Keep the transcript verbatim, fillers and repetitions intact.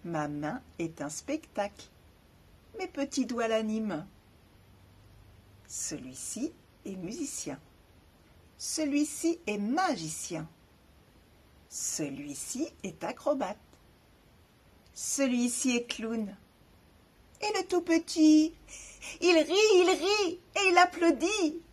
Ma main est un spectacle. Mes petits doigts l'animent. Celui-ci est musicien. Celui-ci est magicien. Celui-ci est acrobate. Celui-ci est clown. Et le tout petit, il rit, il rit et il applaudit.